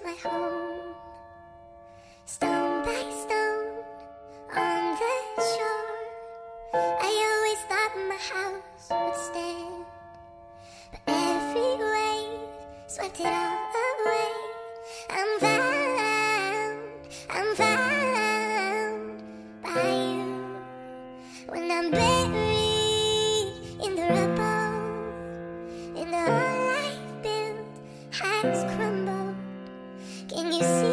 my home. Stone by stone on the shore, I always thought my house would stand, but every wave swept it all away. I'm found by you. When I'm buried in the rubble, and all I've built has crumbled, can you see